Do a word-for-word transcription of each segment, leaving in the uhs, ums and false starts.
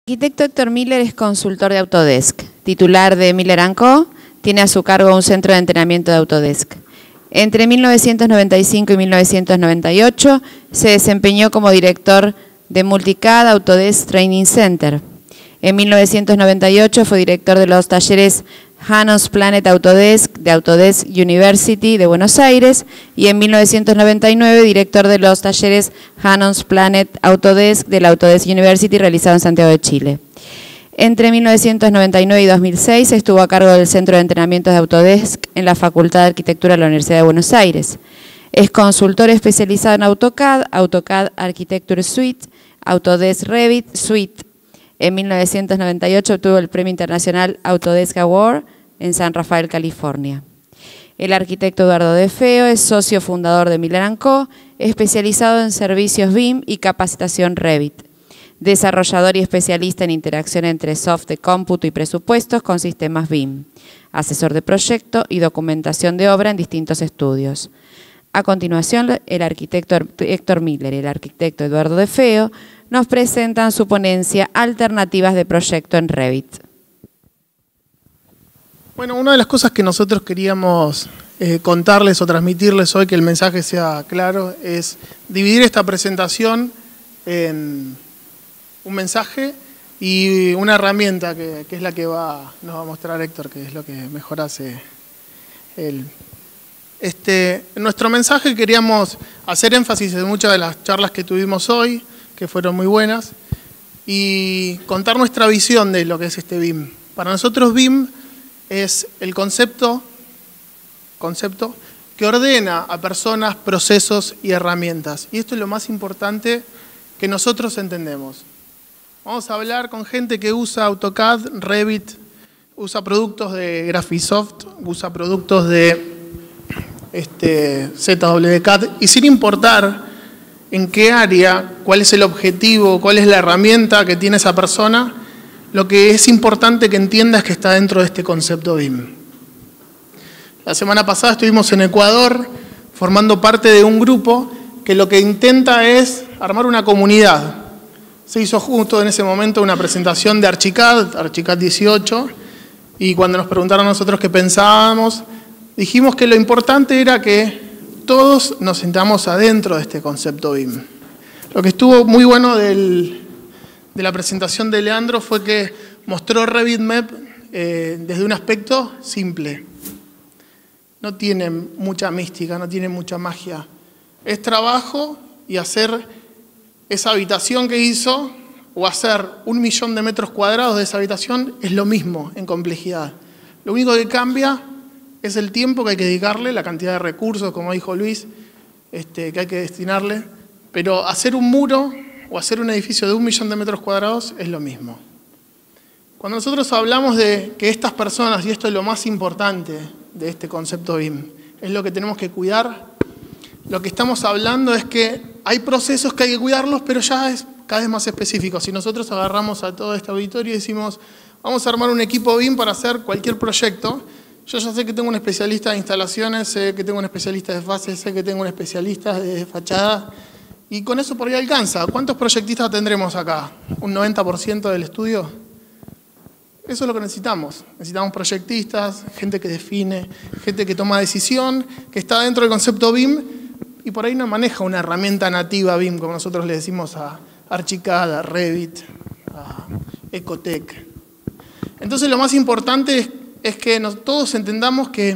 El arquitecto Héctor Miller es consultor de Autodesk, titular de Miller and Co. Tiene a su cargo un centro de entrenamiento de Autodesk. Entre mil novecientos noventa y cinco y mil novecientos noventa y ocho se desempeñó como director de Multicad Autodesk Training Center. En mil novecientos noventa y ocho fue director de los talleres Hanons Planet Autodesk de Autodesk University de Buenos Aires y en mil novecientos noventa y nueve director de los talleres Hanons Planet Autodesk de la Autodesk University realizado en Santiago de Chile. Entre mil novecientos noventa y nueve y dos mil seis estuvo a cargo del Centro de Entrenamientos de Autodesk en la Facultad de Arquitectura de la Universidad de Buenos Aires. Es consultor especializado en AutoCAD, AutoCAD Architecture Suite, Autodesk Revit Suite. En mil novecientos noventa y ocho obtuvo el Premio Internacional Autodesk Award en San Rafael, California. El arquitecto Eduardo De Feo es socio fundador de Miller and Co., especializado en servicios B I M y capacitación Revit. Desarrollador y especialista en interacción entre software de cómputo y presupuestos con sistemas B I M. Asesor de proyecto y documentación de obra en distintos estudios. A continuación, el arquitecto Héctor Miller y el arquitecto Eduardo De Feo nos presentan su ponencia Alternativas de proyecto en Revit. Bueno, una de las cosas que nosotros queríamos eh, contarles o transmitirles hoy, que el mensaje sea claro, es dividir esta presentación en un mensaje y una herramienta que, que es la que va, nos va a mostrar Héctor, que es lo que mejor hace él. Este, en nuestro mensaje queríamos hacer énfasis en muchas de las charlas que tuvimos hoy, que fueron muy buenas, y contar nuestra visión de lo que es este B I M. Para nosotros B I M es el concepto, concepto que ordena a personas, procesos y herramientas. Y esto es lo más importante que nosotros entendemos. Vamos a hablar con gente que usa AutoCAD, Revit, usa productos de Graphisoft, usa productos de este, Z W C A D, y sin importar en qué área, cuál es el objetivo, cuál es la herramienta que tiene esa persona, lo que es importante que entienda es que está dentro de este concepto B I M. La semana pasada estuvimos en Ecuador formando parte de un grupo que lo que intenta es armar una comunidad. Se hizo justo en ese momento una presentación de Archicad, Archicad dieciocho, y cuando nos preguntaron a nosotros qué pensábamos, dijimos que lo importante era que todos nos sentamos adentro de este concepto B I M. Lo que estuvo muy bueno del, de la presentación de Leandro fue que mostró Revit Map eh, desde un aspecto simple. No tiene mucha mística, no tiene mucha magia. Es trabajo y hacer esa habitación que hizo o hacer un millón de metros cuadrados de esa habitación es lo mismo en complejidad. Lo único que cambia es el tiempo que hay que dedicarle, la cantidad de recursos, como dijo Luis, este, que hay que destinarle. Pero hacer un muro o hacer un edificio de un millón de metros cuadrados es lo mismo. Cuando nosotros hablamos de que estas personas, y esto es lo más importante de este concepto B I M, es lo que tenemos que cuidar, lo que estamos hablando es que hay procesos que hay que cuidarlos, pero ya es cada vez más específico. Si nosotros agarramos a todo este auditorio y decimos, vamos a armar un equipo B I M para hacer cualquier proyecto, yo ya sé que tengo un especialista de instalaciones, sé que tengo un especialista de fases, sé que tengo un especialista de fachada, y con eso por ahí alcanza. ¿Cuántos proyectistas tendremos acá? ¿Un noventa por ciento del estudio? Eso es lo que necesitamos. Necesitamos proyectistas, gente que define, gente que toma decisión, que está dentro del concepto B I M, y por ahí no maneja una herramienta nativa B I M, como nosotros le decimos a Archicad, a Revit, a Ecotec. Entonces lo más importante es es que nos, todos entendamos que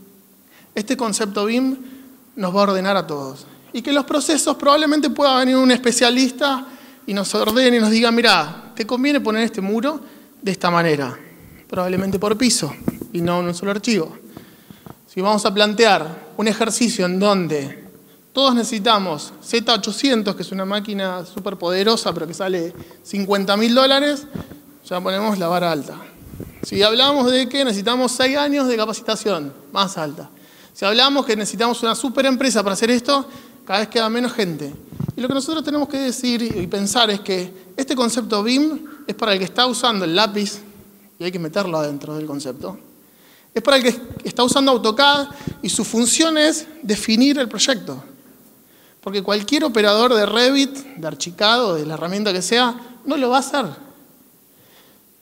este concepto B I M nos va a ordenar a todos. Y que los procesos probablemente pueda venir un especialista y nos ordene y nos diga, mirá, te conviene poner este muro de esta manera, probablemente por piso y no en un solo archivo. Si vamos a plantear un ejercicio en donde todos necesitamos Z ochocientos, que es una máquina súper poderosa pero que sale cincuenta mil dólares, ya ponemos la vara alta. Si hablamos de que necesitamos seis años de capacitación, más alta. Si hablamos que necesitamos una super empresa para hacer esto, cada vez queda menos gente. Y lo que nosotros tenemos que decir y pensar es que este concepto B I M es para el que está usando el lápiz, y hay que meterlo adentro del concepto. Es para el que está usando AutoCAD y su función es definir el proyecto. Porque cualquier operador de Revit, de Archicad o de la herramienta que sea, no lo va a hacer.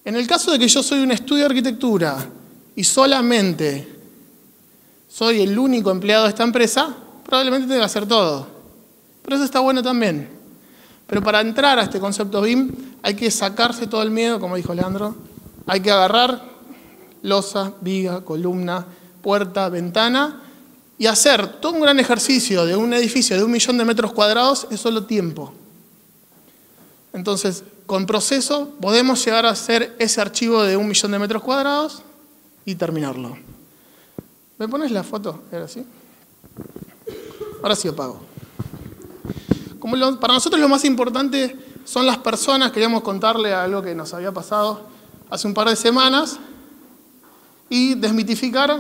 En el caso de que yo soy un estudio de arquitectura y solamente soy el único empleado de esta empresa, probablemente tenga que hacer todo. Pero eso está bueno también. Pero para entrar a este concepto B I M hay que sacarse todo el miedo, como dijo Leandro. Hay que agarrar losa, viga, columna, puerta, ventana y hacer todo un gran ejercicio de un edificio de un millón de metros cuadrados es solo tiempo. Entonces, con proceso podemos llegar a hacer ese archivo de un millón de metros cuadrados y terminarlo. ¿Me pones la foto? ¿Ahora sí? Ahora sí apago. Como lo, para nosotros lo más importante son las personas. Queríamos contarle algo que nos había pasado hace un par de semanas y desmitificar.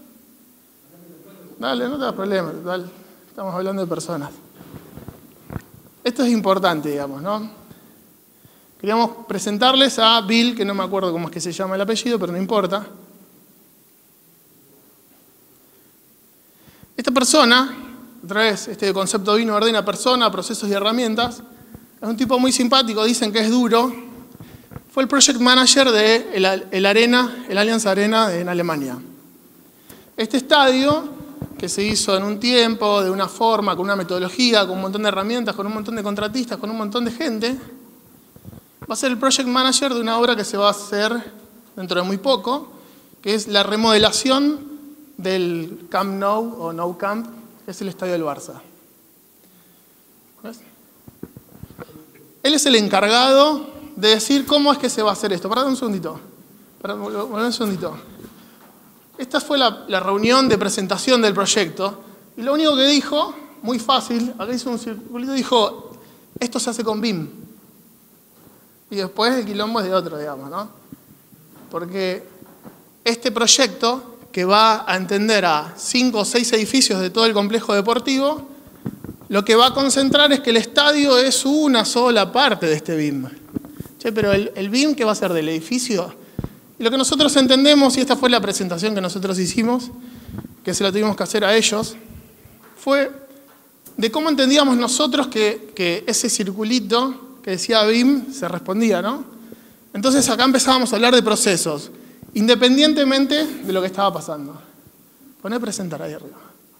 Dale, no te das problema, dale. Estamos hablando de personas. Esto es importante, digamos, ¿no? Queríamos presentarles a Bill, que no me acuerdo cómo es que se llama el apellido, pero no importa. Esta persona, otra vez, este concepto B I M ordena persona, procesos y herramientas, es un tipo muy simpático, dicen que es duro. Fue el project manager de el, el Arena, el Allianz Arena en Alemania. Este estadio, que se hizo en un tiempo, de una forma, con una metodología, con un montón de herramientas, con un montón de contratistas, con un montón de gente, va a ser el project manager de una obra que se va a hacer dentro de muy poco, que es la remodelación del Camp Nou o Nou Camp, que es el estadio del Barça. ¿Ves? Él es el encargado de decir cómo es que se va a hacer esto. Pará un segundito. Pará un segundito. Esta fue la, la reunión de presentación del proyecto. Y lo único que dijo, muy fácil, acá hizo un circulito, dijo, esto se hace con B I M. Y después el quilombo es de otro, digamos, ¿no? Porque este proyecto, que va a entender a cinco o seis edificios de todo el complejo deportivo, lo que va a concentrar es que el estadio es una sola parte de este B I M. Che, pero el, el B I M, ¿qué va a ser del edificio? Y lo que nosotros entendemos, y esta fue la presentación que nosotros hicimos, que se la tuvimos que hacer a ellos, fue de cómo entendíamos nosotros que, que ese circulito que decía B I M se respondía, ¿no? Entonces acá empezábamos a hablar de procesos, independientemente de lo que estaba pasando. Poné presentar ahí arriba.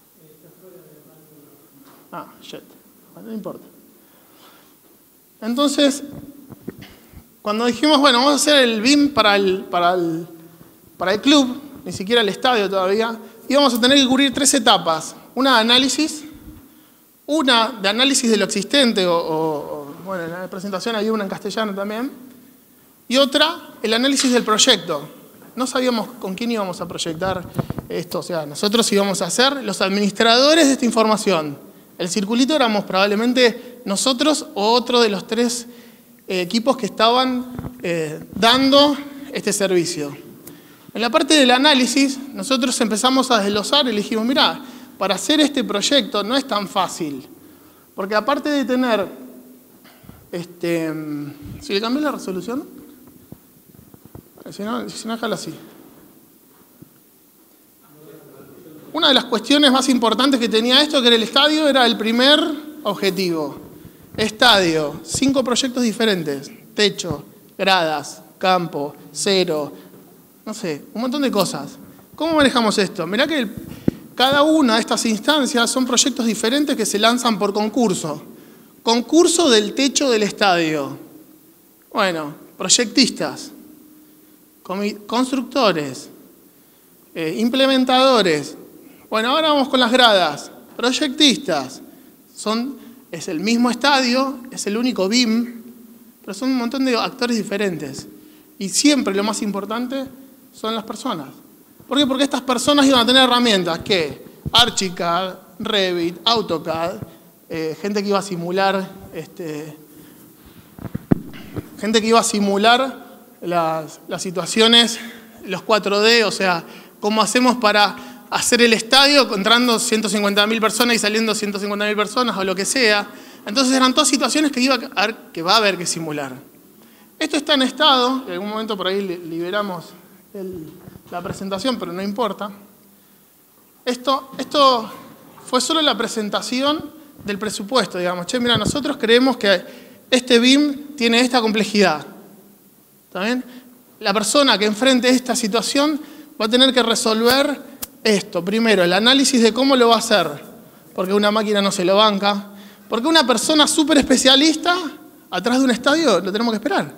Ah, shit. No importa. Entonces, cuando dijimos, bueno, vamos a hacer el B I M para el, para el, para el club, ni siquiera el estadio todavía, íbamos a tener que cubrir tres etapas. Una de análisis, una de análisis de lo existente, o, o, o bueno, en la presentación hay una en castellano también, y otra, el análisis del proyecto. No sabíamos con quién íbamos a proyectar esto, o sea, nosotros íbamos a ser los administradores de esta información. El circulito éramos probablemente nosotros o otro de los tres eh, equipos que estaban eh, dando este servicio. En la parte del análisis, nosotros empezamos a desglosar y le dijimos, mirá, para hacer este proyecto no es tan fácil, porque aparte de tener, este, si le cambié la resolución, Si no, si no, déjalo así. Una de las cuestiones más importantes que tenía esto, que era el estadio, era el primer objetivo. Estadio, cinco proyectos diferentes. Techo, gradas, campo, cero, no sé, un montón de cosas. ¿Cómo manejamos esto? Mirá que el, cada una de estas instancias son proyectos diferentes que se lanzan por concurso. Concurso del techo del estadio. Bueno, proyectistas. Constructores, eh, implementadores. Bueno, ahora vamos con las gradas. Proyectistas. Son, es el mismo estadio, es el único B I M, pero son un montón de actores diferentes. Y siempre lo más importante son las personas. ¿Por qué? Porque estas personas iban a tener herramientas que Archicad, Revit, AutoCAD, eh, gente que iba a simular, este, gente que iba a simular Las, las situaciones, los cuatro D, o sea, cómo hacemos para hacer el estadio entrando ciento cincuenta mil personas y saliendo ciento cincuenta mil personas o lo que sea. Entonces eran todas situaciones que, iba a haber, que va a haber que simular. Esto está en estado, en algún momento por ahí liberamos el, la presentación, pero no importa. Esto, esto fue solo la presentación del presupuesto, digamos. Che, mira, nosotros creemos que este B I M tiene esta complejidad. ¿Está bien? la persona que enfrente esta situación va a tener que resolver esto. Primero, el análisis de cómo lo va a hacer, porque una máquina no se lo banca, porque una persona súper especialista atrás de un estadio lo tenemos que esperar.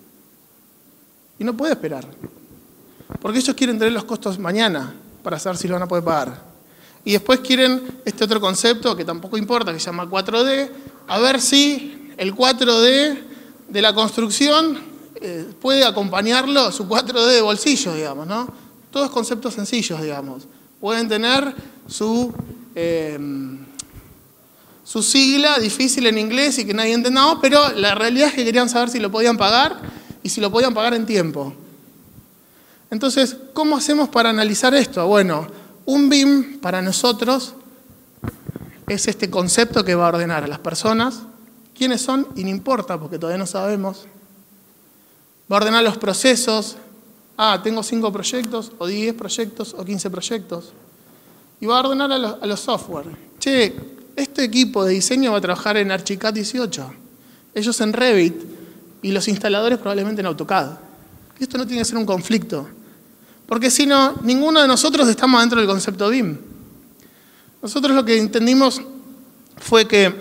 Y no puede esperar, porque ellos quieren tener los costos mañana para saber si lo van a poder pagar. Y después quieren este otro concepto que tampoco importa, que se llama cuatro D, a ver si el cuatro D de la construcción eh, puede acompañarlo su cuatro D de bolsillo, digamos, ¿no? Todos conceptos sencillos, digamos. Pueden tener su, eh, su sigla difícil en inglés y que nadie entendamos, pero la realidad es que querían saber si lo podían pagar y si lo podían pagar en tiempo. Entonces, ¿cómo hacemos para analizar esto? Bueno, un B I M para nosotros es este concepto que va a ordenar a las personas, quiénes son y no importa porque todavía no sabemos. Va a ordenar los procesos. Ah, tengo cinco proyectos, o diez proyectos, o quince proyectos. Y va a ordenar a los, a los software. Che, este equipo de diseño va a trabajar en Archicad dieciocho. Ellos en Revit y los instaladores probablemente en AutoCAD. Esto no tiene que ser un conflicto. Porque si no, ninguno de nosotros estamos dentro del concepto B I M. Nosotros lo que entendimos fue que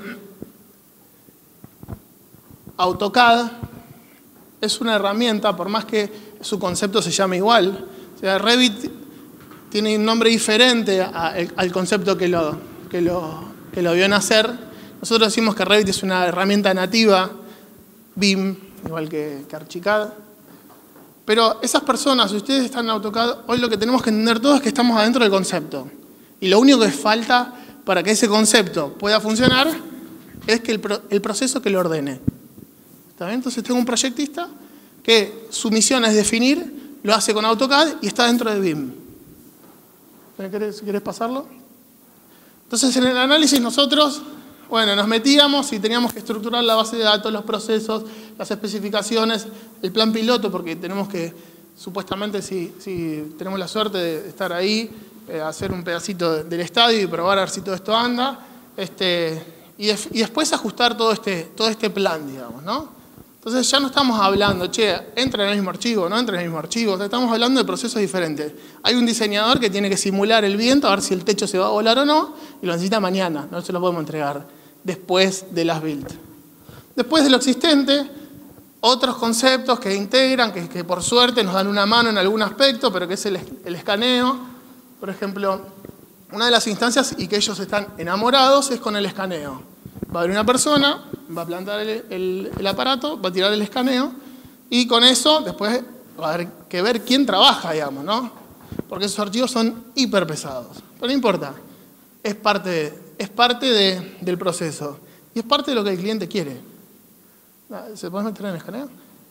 AutoCAD es una herramienta, por más que su concepto se llame igual. O sea, Revit tiene un nombre diferente a, al concepto que lo, que, lo, que lo vio nacer. Nosotros decimos que Revit es una herramienta nativa, B I M, igual que, que Archicad. Pero esas personas, si ustedes están en AutoCAD, hoy lo que tenemos que entender todos es que estamos adentro del concepto. Y lo único que falta para que ese concepto pueda funcionar es que el, pro, el proceso que lo ordene. ¿Está bien? Entonces tengo un proyectista que su misión es definir, lo hace con AutoCAD y está dentro de B I M. ¿Querés, ¿Querés pasarlo? Entonces en el análisis nosotros, bueno, nos metíamos y teníamos que estructurar la base de datos, los procesos, las especificaciones, el plan piloto, porque tenemos que, supuestamente, si, si tenemos la suerte de estar ahí, eh, hacer un pedacito del estadio y probar a ver si todo esto anda, este, y, de, y después ajustar todo este, todo este plan, digamos, ¿no? Entonces ya no estamos hablando, che, entra en el mismo archivo, no entra en el mismo archivo, o sea, estamos hablando de procesos diferentes. Hay un diseñador que tiene que simular el viento, a ver si el techo se va a volar o no, y lo necesita mañana, no se lo podemos entregar después de las build. Después de lo existente, otros conceptos que integran, que, que por suerte nos dan una mano en algún aspecto, pero que es el, el escaneo. Por ejemplo, una de las instancias y que ellos están enamorados es con el escaneo. Va a haber una persona, va a plantar el, el, el aparato, va a tirar el escaneo y con eso después va a haber que ver quién trabaja, digamos, ¿no? Porque esos archivos son hiper pesados. Pero no importa, es parte, de, es parte de, del proceso y es parte de lo que el cliente quiere. ¿Se puede meter en el escaneo?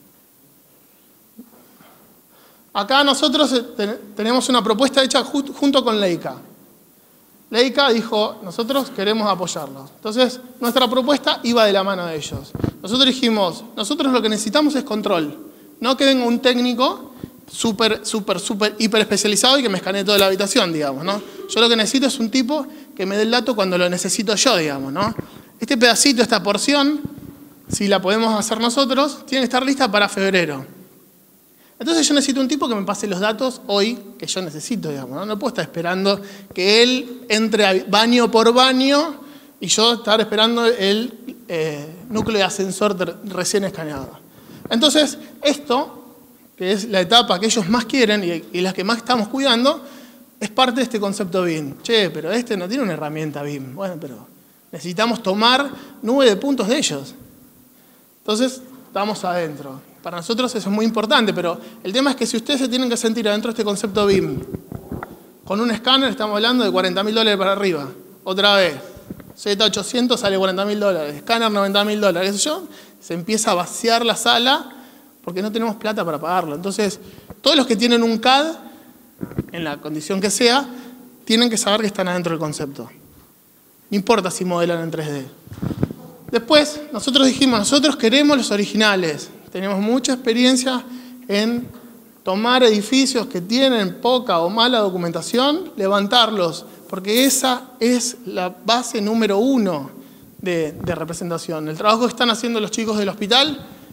Acá nosotros tenemos una propuesta hecha junto con Leica. Leica dijo, nosotros queremos apoyarlos. Entonces, nuestra propuesta iba de la mano de ellos. Nosotros dijimos, nosotros lo que necesitamos es control. No que venga un técnico súper, súper, súper, hiper especializado y que me escanee toda la habitación, digamos, ¿no? Yo lo que necesito es un tipo que me dé el dato cuando lo necesito yo, digamos, ¿no? Este pedacito, esta porción, si la podemos hacer nosotros, tiene que estar lista para febrero. Entonces yo necesito un tipo que me pase los datos hoy que yo necesito, digamos, ¿no? No puedo estar esperando que él entre baño por baño y yo estar esperando el eh, núcleo de ascensor recién escaneado. Entonces, esto, que es la etapa que ellos más quieren y, y la que más estamos cuidando, es parte de este concepto B I M. Che, pero este no tiene una herramienta B I M. Bueno, pero necesitamos tomar nube de puntos de ellos. Entonces, estamos adentro. Para nosotros eso es muy importante, pero el tema es que si ustedes se tienen que sentir adentro de este concepto B I M, con un escáner estamos hablando de cuarenta mil dólares para arriba. Otra vez, Z ochocientos sale cuarenta mil dólares, escáner noventa mil dólares, qué sé yo, se empieza a vaciar la sala porque no tenemos plata para pagarlo. Entonces, todos los que tienen un C A D, en la condición que sea, tienen que saber que están adentro del concepto. No importa si modelan en tres D. Después, nosotros dijimos, nosotros queremos los originales. Tenemos mucha experiencia en tomar edificios que tienen poca o mala documentación, levantarlos, porque esa es la base número uno de, de representación. El trabajo que están haciendo los chicos del hospital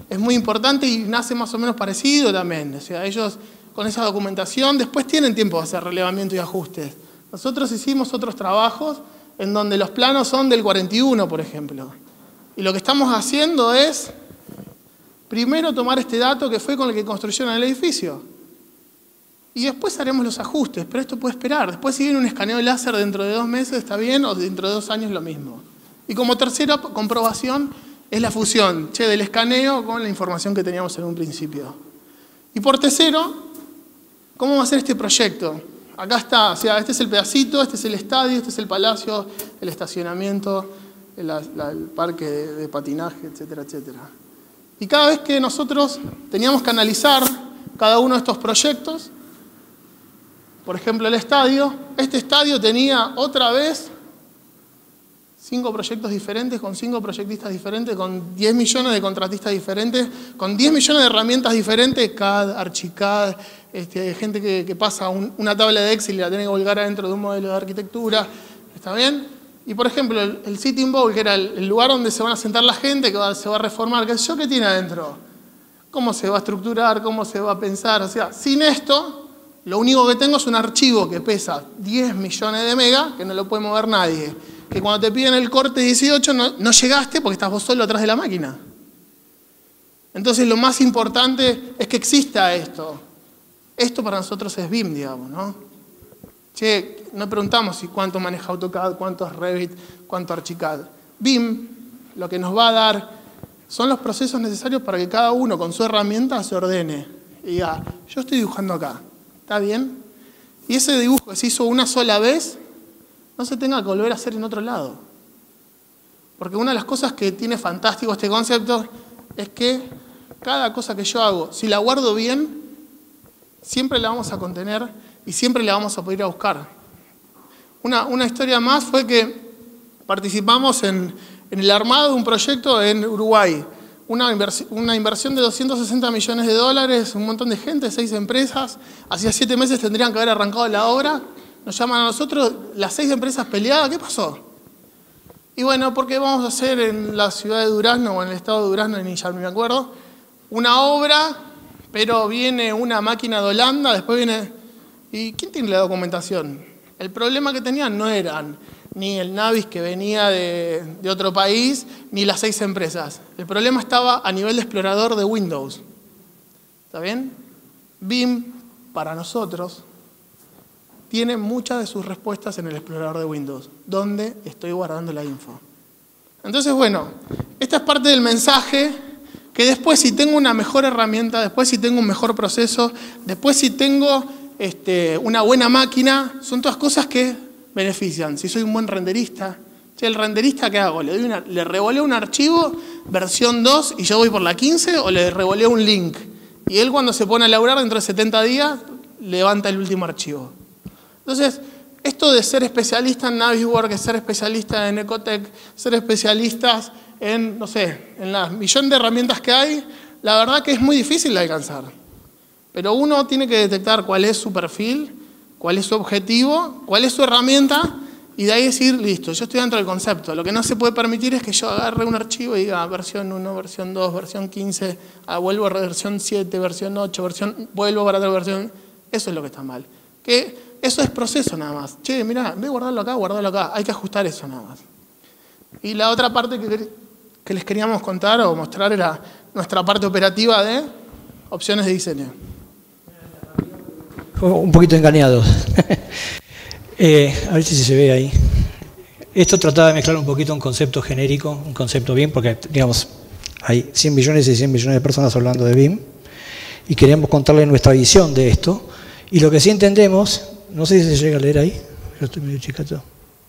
es muy importante y nace más o menos parecido también. O sea, ellos con esa documentación después tienen tiempo de hacer relevamiento y ajustes. Nosotros hicimos otros trabajos en donde los planos son del cuarenta y uno, por ejemplo. Y lo que estamos haciendo es, primero tomar este dato que fue con el que construyeron el edificio. Y después haremos los ajustes, pero esto puede esperar. Después si viene un escaneo láser dentro de dos meses, está bien, o dentro de dos años lo mismo. Y como tercera comprobación es la fusión, che, del escaneo con la información que teníamos en un principio. Y por tercero, ¿cómo va a ser este proyecto? Acá está, o sea, este es el pedacito, este es el estadio, este es el palacio, el estacionamiento, el, la, el parque de, de patinaje, etcétera, etcétera. Y cada vez que nosotros teníamos que analizar cada uno de estos proyectos, por ejemplo el estadio, este estadio tenía otra vez cinco proyectos diferentes, con cinco proyectistas diferentes, con diez millones de contratistas diferentes, con diez millones de herramientas diferentes, C A D, Archicad, este, gente que, que pasa un, una tabla de Excel y la tiene que volcar adentro de un modelo de arquitectura, ¿está bien? Y por ejemplo, el, el Sitting Bowl, que era el, el lugar donde se van a sentar la gente, que va, se va a reformar, ¿qué sé yo? ¿Qué tiene adentro? ¿Cómo se va a estructurar? ¿Cómo se va a pensar? O sea, sin esto, lo único que tengo es un archivo que pesa diez millones de megas, que no lo puede mover nadie. Que cuando te piden el corte dieciocho no, no llegaste porque estás vos solo atrás de la máquina. Entonces lo más importante es que exista esto. Esto para nosotros es B I M, digamos, ¿no? Che, no preguntamos si cuánto maneja AutoCAD, cuánto es Revit, cuánto Archicad. B I M lo que nos va a dar son los procesos necesarios para que cada uno con su herramienta se ordene. Y diga, yo estoy dibujando acá, ¿está bien? Y ese dibujo que se hizo una sola vez no se tenga que volver a hacer en otro lado. Porque una de las cosas que tiene fantástico este concepto es que cada cosa que yo hago, si la guardo bien, siempre la vamos a contener y siempre la vamos a poder ir a buscar. Una, una historia más fue que participamos en, en el armado de un proyecto en Uruguay. Una, inversi una inversión de doscientos sesenta millones de dólares, un montón de gente, seis empresas. Hacía siete meses tendrían que haber arrancado la obra. Nos llaman a nosotros, las seis empresas peleadas, ¿qué pasó? Y bueno, porque vamos a hacer en la ciudad de Durazno, o en el estado de Durazno, ni ya me acuerdo, una obra, pero viene una máquina de Holanda, después viene... ¿Y quién tiene la documentación? El problema que tenían no eran ni el Navis que venía de, de otro país, ni las seis empresas. El problema estaba a nivel de explorador de Windows. ¿Está bien? B I M, para nosotros, tiene muchas de sus respuestas en el explorador de Windows, donde estoy guardando la info. Entonces, bueno, esta es parte del mensaje que después si tengo una mejor herramienta, después si tengo un mejor proceso, después si tengo este, una buena máquina, son todas cosas que benefician. Si soy un buen renderista, ¿el renderista qué hago? ¿Le, doy una, le revoleo un archivo, versión dos, y yo voy por la quince, o le revoleo un link? Y él cuando se pone a laburar dentro de setenta días, levanta el último archivo. Entonces, esto de ser especialista en Navisworks, ser especialista en Ecotec, ser especialistas en, no sé, en la millón de herramientas que hay, la verdad que es muy difícil de alcanzar. Pero uno tiene que detectar cuál es su perfil, cuál es su objetivo, cuál es su herramienta, y de ahí decir, listo, yo estoy dentro del concepto. Lo que no se puede permitir es que yo agarre un archivo y diga versión uno, versión dos, versión quince, ah, vuelvo a versión siete, versión ocho, versión, vuelvo para otra versión. Eso es lo que está mal. Que eso es proceso nada más. Che, mirá, ve guardarlo acá, guardarlo acá. Hay que ajustar eso nada más. Y la otra parte que, que les queríamos contar o mostrar era nuestra parte operativa de opciones de diseño. Un poquito engañados. eh, a ver si se ve ahí. Esto trataba de mezclar un poquito un concepto genérico, un concepto B I M, porque digamos, hay cien millones y cien millones de personas hablando de B I M, y queríamos contarles nuestra visión de esto. Y lo que sí entendemos, no sé si se llega a leer ahí, yo estoy medio chicato.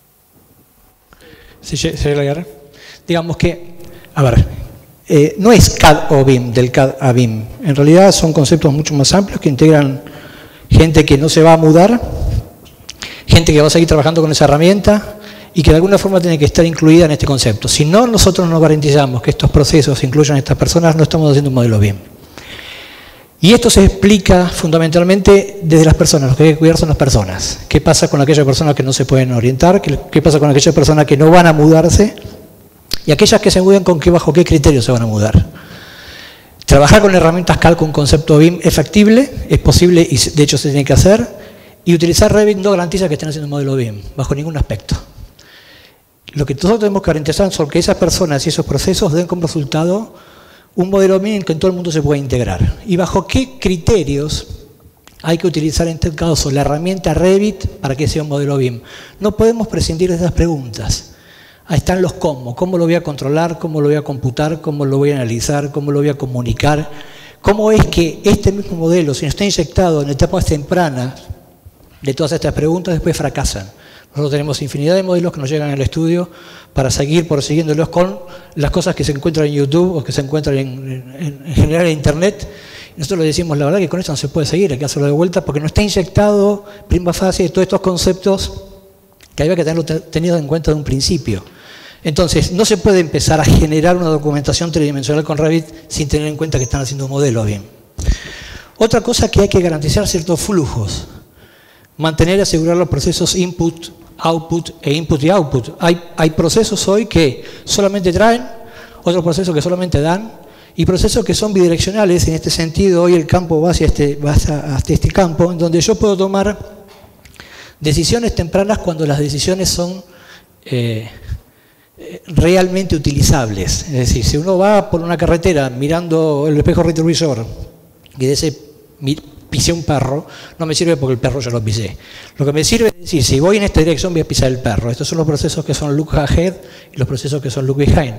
¿Se llega a leer? Digamos que, a ver, eh, no es C A D o B I M, del C A D a B I M. En realidad son conceptos mucho más amplios que integran gente que no se va a mudar, gente que va a seguir trabajando con esa herramienta y que de alguna forma tiene que estar incluida en este concepto. Si no, nosotros no garantizamos que estos procesos incluyan a estas personas, no estamos haciendo un modelo B I M. Y esto se explica fundamentalmente desde las personas. Lo que hay que cuidar son las personas. ¿Qué pasa con aquellas personas que no se pueden orientar? ¿Qué, qué pasa con aquellas personas que no van a mudarse? Y aquellas que se muden, ¿con qué, bajo qué criterio se van a mudar? Trabajar con herramientas C A D con concepto B I M es factible, es posible y de hecho se tiene que hacer. Y utilizar Revit no garantiza que estén haciendo un modelo B I M, bajo ningún aspecto. Lo que nosotros tenemos que garantizar son que esas personas y esos procesos den como resultado un modelo B I M en que todo el mundo se pueda integrar. ¿Y bajo qué criterios hay que utilizar en este caso la herramienta Revit para que sea un modelo B I M? No podemos prescindir de esas preguntas. Ahí están los cómo. ¿Cómo lo voy a controlar? ¿Cómo lo voy a computar? ¿Cómo lo voy a analizar? ¿Cómo lo voy a comunicar? ¿Cómo es que este mismo modelo, si no está inyectado en etapas tempranas de todas estas preguntas, después fracasan? Nosotros tenemos infinidad de modelos que nos llegan al estudio para seguir prosiguiéndolos con las cosas que se encuentran en YouTube o que se encuentran en, en, en general en Internet. Y nosotros le decimos, la verdad que con esto no se puede seguir, hay que hacerlo de vuelta porque no está inyectado prima facie todos estos conceptos que había que tenerlo tenido en cuenta de un principio. Entonces, no se puede empezar a generar una documentación tridimensional con Revit sin tener en cuenta que están haciendo un modelo bien. Otra cosa que hay que garantizar ciertos flujos. Mantener y asegurar los procesos input, output e input y output. Hay, hay procesos hoy que solamente traen, otros procesos que solamente dan, y procesos que son bidireccionales. En este sentido, hoy el campo va hacia este, va hasta este campo, en donde yo puedo tomar decisiones tempranas cuando las decisiones son eh, realmente utilizables. Es decir, si uno va por una carretera mirando el espejo retrovisor y de ese pisé un perro, no me sirve porque el perro ya lo pisé. Lo que me sirve es decir, si voy en esta dirección voy a pisar el perro. Estos son los procesos que son look ahead y los procesos que son look behind.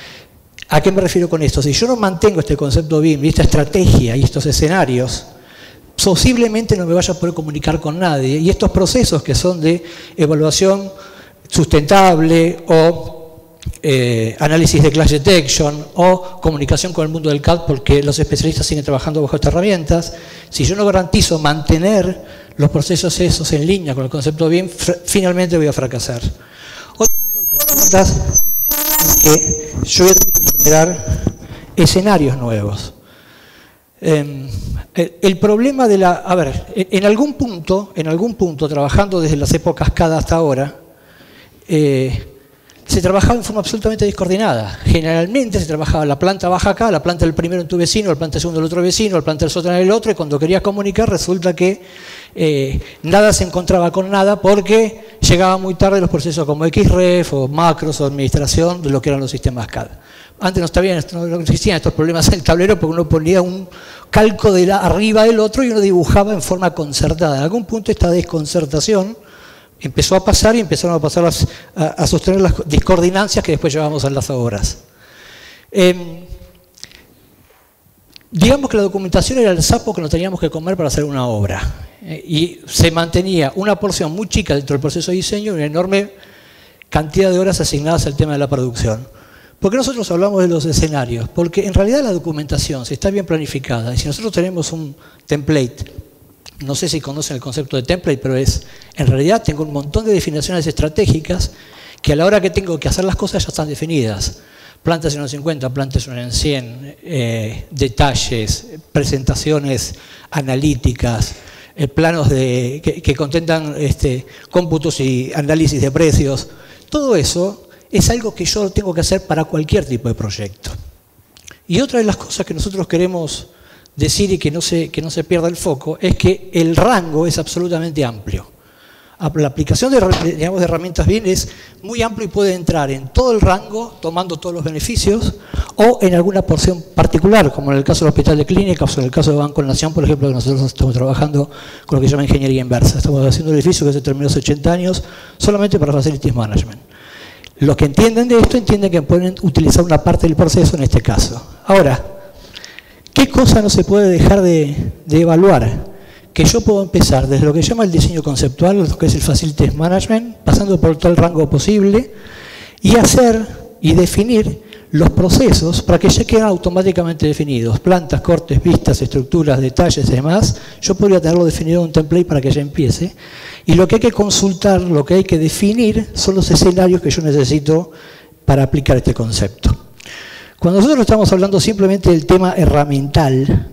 ¿A qué me refiero con esto? Si yo no mantengo este concepto B I M y esta estrategia y estos escenarios, posiblemente no me vaya a poder comunicar con nadie. Y estos procesos que son de evaluación sustentable o Eh, análisis de clash detection o comunicación con el mundo del C A D, porque los especialistas siguen trabajando bajo estas herramientas, si yo no garantizo mantener los procesos esos en línea con el concepto B I M, finalmente voy a fracasar. Otro tipo de preguntas es que yo voy a tener que generar escenarios nuevos. Eh, el, el problema de la... A ver, en algún punto, en algún punto, trabajando desde las épocas C A D hasta ahora, eh, se trabajaba en forma absolutamente descoordinada. Generalmente se trabajaba la planta baja acá, la planta del primero en tu vecino, la planta del segundo del otro vecino, la planta del sótano en el otro, y cuando querías comunicar resulta que eh, nada se encontraba con nada porque llegaban muy tarde los procesos como X R E F o macros o administración de lo que eran los sistemas C A D. Antes no, estaba bien, no existían estos problemas en el tablero porque uno ponía un calco de la, arriba del otro y uno dibujaba en forma concertada. En algún punto esta desconcertación empezó a pasar y empezaron a pasar a, a, a sostener las discordancias que después llevamos a las obras. Eh, digamos que la documentación era el sapo que nos teníamos que comer para hacer una obra. Eh, y se mantenía una porción muy chica dentro del proceso de diseño y una enorme cantidad de horas asignadas al tema de la producción. ¿Por qué nosotros hablamos de los escenarios? Porque en realidad la documentación, si está bien planificada, y si nosotros tenemos un template, no sé si conocen el concepto de template, pero es, en realidad tengo un montón de definiciones estratégicas que a la hora que tengo que hacer las cosas ya están definidas. Plantas en cincuenta, plantas en cien, eh, detalles, presentaciones analíticas, eh, planos de, que, que contentan este, cómputos y análisis de precios. Todo eso es algo que yo tengo que hacer para cualquier tipo de proyecto. Y otra de las cosas que nosotros queremos decir y que no se, que no se pierda el foco es que el rango es absolutamente amplio. La aplicación de, digamos, de herramientas B I M es muy amplio y puede entrar en todo el rango tomando todos los beneficios o en alguna porción particular, como en el caso del Hospital de Clínicas o en el caso de Banco Nación, por ejemplo, que nosotros estamos trabajando con lo que se llama ingeniería inversa. Estamos haciendo un edificio que se terminó hace ochenta años solamente para Facilities Management. Los que entienden de esto entienden que pueden utilizar una parte del proceso en este caso. Ahora, ¿qué cosa no se puede dejar de, de evaluar? Que yo puedo empezar desde lo que se llama el diseño conceptual, lo que es el Facilities Management, pasando por todo el rango posible, y hacer y definir los procesos para que ya queden automáticamente definidos. Plantas, cortes, vistas, estructuras, detalles y demás. Yo podría tenerlo definido en un template para que ya empiece. Y lo que hay que consultar, lo que hay que definir, son los escenarios que yo necesito para aplicar este concepto. Cuando nosotros estamos hablando simplemente del tema herramental,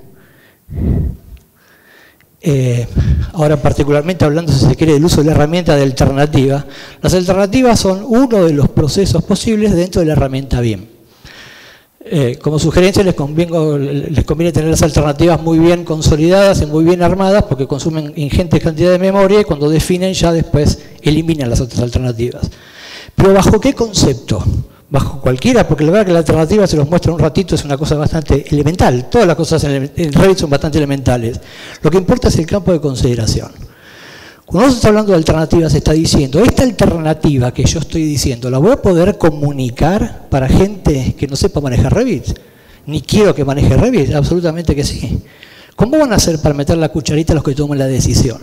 eh, ahora particularmente hablando, si se quiere, del uso de la herramienta de alternativa, las alternativas son uno de los procesos posibles dentro de la herramienta B I M. eh, como sugerencia les conviene, les conviene tener las alternativas muy bien consolidadas y muy bien armadas porque consumen ingentes cantidades de memoria y cuando definen ya después eliminan las otras alternativas. Pero ¿bajo qué concepto? Bajo cualquiera, porque la verdad que la alternativa, se los muestra un ratito, es una cosa bastante elemental. Todas las cosas en Revit son bastante elementales. Lo que importa es el campo de consideración. Cuando uno está hablando de alternativas, se está diciendo, esta alternativa que yo estoy diciendo, ¿la voy a poder comunicar para gente que no sepa manejar Revit? Ni quiero que maneje Revit, absolutamente que sí. ¿Cómo van a hacer para meter la cucharita a los que toman la decisión?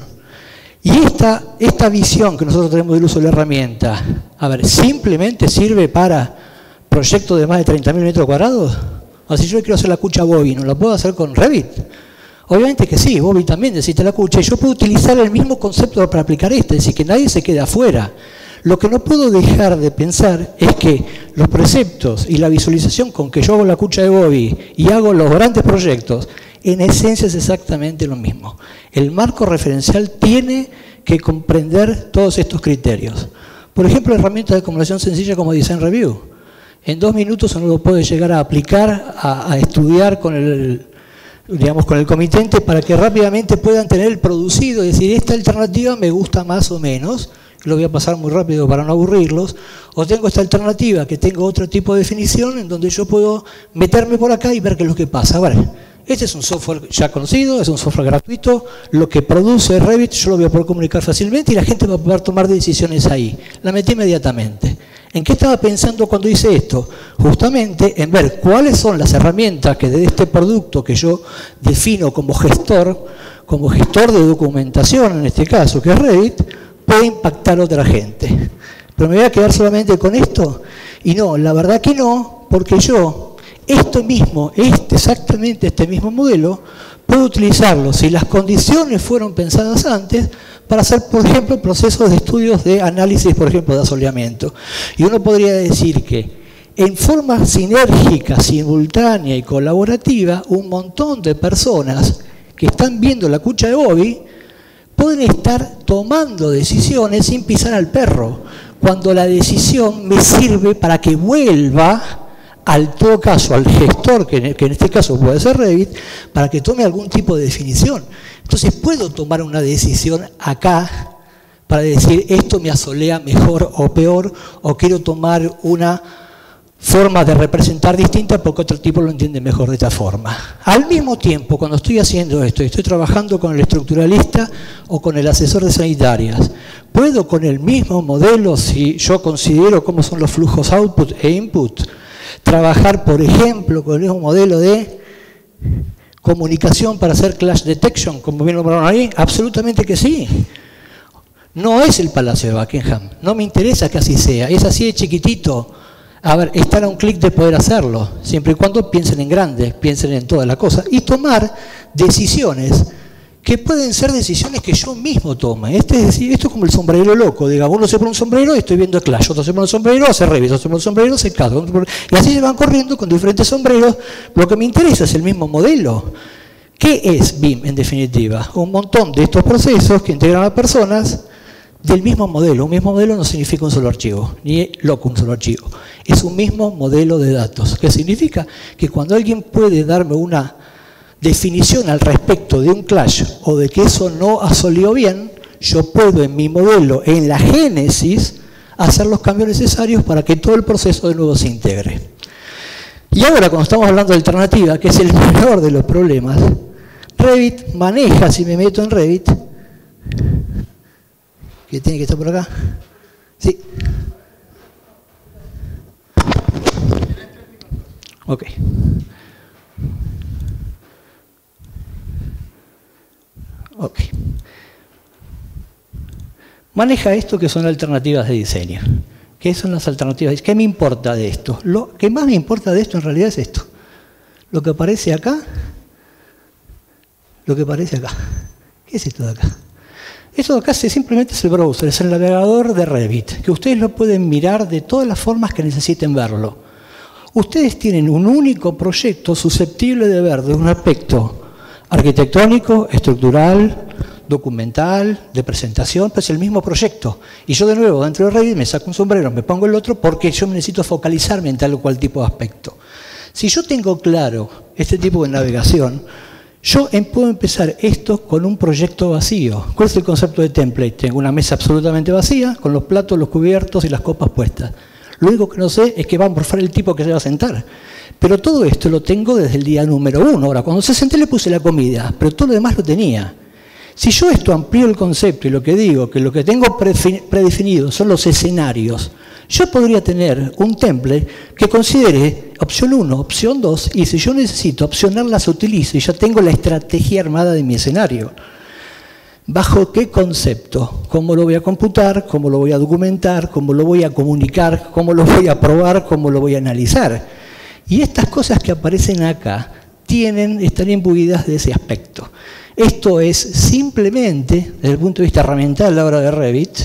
Y esta, esta visión que nosotros tenemos del uso de la herramienta, a ver, ¿simplemente sirve para proyectos de más de treinta mil metros cuadrados? O si yo quiero hacer la cucha Bobby, ¿no la puedo hacer con Revit? Obviamente que sí, Bobby también necesita la cucha, y yo puedo utilizar el mismo concepto para aplicar este, es decir, que nadie se quede afuera. Lo que no puedo dejar de pensar es que los preceptos y la visualización con que yo hago la cucha de Bobby y hago los grandes proyectos, en esencia es exactamente lo mismo. El marco referencial tiene que comprender todos estos criterios. Por ejemplo, herramientas de acumulación sencilla como Design Review. En dos minutos uno lo puede llegar a aplicar, a, a estudiar con el, digamos, con el comitente para que rápidamente puedan tener el producido, es decir, esta alternativa me gusta más o menos, lo voy a pasar muy rápido para no aburrirlos, o tengo esta alternativa que tengo otro tipo de definición en donde yo puedo meterme por acá y ver qué es lo que pasa. Vale. Este es un software ya conocido, es un software gratuito, lo que produce Revit yo lo voy a poder comunicar fácilmente y la gente va a poder tomar decisiones ahí. La metí inmediatamente. ¿En qué estaba pensando cuando hice esto? Justamente en ver cuáles son las herramientas que de este producto que yo defino como gestor, como gestor de documentación en este caso, que es Revit, puede impactar a otra gente. Pero me voy a quedar solamente con esto. Y no, la verdad que no, porque yo... Esto mismo, este, exactamente este mismo modelo, puedo utilizarlo si las condiciones fueron pensadas antes para hacer, por ejemplo, procesos de estudios de análisis, por ejemplo, de asoleamiento. Y uno podría decir que en forma sinérgica, simultánea y colaborativa, un montón de personas que están viendo la cucha de Bobby pueden estar tomando decisiones sin pisar al perro, cuando la decisión me sirve para que vuelva al todo caso, al gestor, que en, que en este caso puede ser Revit, para que tome algún tipo de definición. Entonces puedo tomar una decisión acá para decir esto me asolea mejor o peor, o quiero tomar una forma de representar distinta porque otro tipo lo entiende mejor de esta forma. Al mismo tiempo, cuando estoy haciendo esto, estoy trabajando con el estructuralista o con el asesor de sanitarias, puedo con el mismo modelo, si yo considero cómo son los flujos output e input, trabajar, por ejemplo, con el mismo modelo de comunicación para hacer clash detection, como bien lo nombraron ahí, absolutamente que sí. No es el Palacio de Buckingham, no me interesa que así sea, es así de chiquitito. A ver, estar a un clic de poder hacerlo, siempre y cuando piensen en grande, piensen en toda la cosa, y tomar decisiones que pueden ser decisiones que yo mismo tome. Este es decir, esto es como el sombrero loco, digamos, uno se pone un sombrero y estoy viendo Clash, otro se pone un sombrero, hace Revit, otro se pone un sombrero, hace C A D, y así se van corriendo con diferentes sombreros. Lo que me interesa es el mismo modelo. ¿Qué es B I M en definitiva? Un montón de estos procesos que integran a personas del mismo modelo. Un mismo modelo no significa un solo archivo, ni loco un solo archivo. Es un mismo modelo de datos. ¿Qué significa? Que cuando alguien puede darme una definición al respecto de un clash o de que eso no asoleó bien, yo puedo en mi modelo, en la génesis, hacer los cambios necesarios para que todo el proceso de nuevo se integre. Y ahora, cuando estamos hablando de alternativa, que es el menor de los problemas, Revit maneja, si me meto en Revit, que tiene que estar por acá, sí. Ok. Ok. Maneja esto que son alternativas de diseño. ¿Qué son las alternativas? ¿Qué me importa de esto? Lo que más me importa de esto en realidad es esto. Lo que aparece acá, lo que aparece acá. ¿Qué es esto de acá? Esto de acá simplemente es el browser, es el navegador de Revit, que ustedes lo pueden mirar de todas las formas que necesiten verlo. Ustedes tienen un único proyecto susceptible de ver de un aspecto arquitectónico, estructural, documental, de presentación, pues el mismo proyecto. Y yo de nuevo, dentro de Revit, me saco un sombrero, me pongo el otro, porque yo necesito focalizarme en tal o cual tipo de aspecto. Si yo tengo claro este tipo de navegación, yo puedo empezar esto con un proyecto vacío. ¿Cuál es el concepto de template? Tengo una mesa absolutamente vacía, con los platos, los cubiertos y las copas puestas. Lo único que no sé es que va a morfar el tipo que se va a sentar. Pero todo esto lo tengo desde el día número uno. Ahora, cuando se senté le puse la comida, pero todo lo demás lo tenía. Si yo esto amplío el concepto y lo que digo, que lo que tengo predefinido son los escenarios, yo podría tener un template que considere opción uno, opción dos, y si yo necesito opcionar las utilizo y ya tengo la estrategia armada de mi escenario. ¿Bajo qué concepto? ¿Cómo lo voy a computar? ¿Cómo lo voy a documentar? ¿Cómo lo voy a comunicar? ¿Cómo lo voy a probar? ¿Cómo lo voy a analizar? Y estas cosas que aparecen acá tienen, están imbuidas de ese aspecto. Esto es simplemente, desde el punto de vista herramiental a la hora de Revit,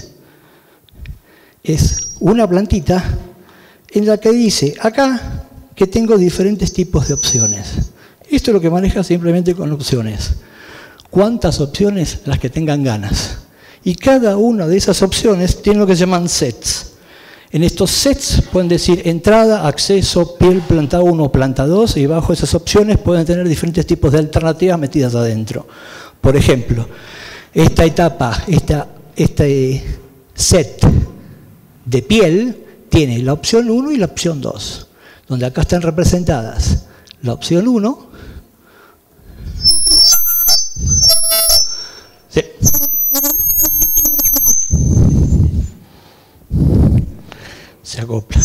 es una plantita en la que dice acá que tengo diferentes tipos de opciones. Esto es lo que maneja simplemente con opciones. ¿Cuántas opciones? Las que tengan ganas. Y cada una de esas opciones tiene lo que se llaman sets. En estos sets pueden decir entrada, acceso, piel, planta uno, planta dos, y bajo esas opciones pueden tener diferentes tipos de alternativas metidas adentro. Por ejemplo, esta etapa, esta, este set de piel tiene la opción uno y la opción dos, donde acá están representadas la opción uno. Sí. Se acopla.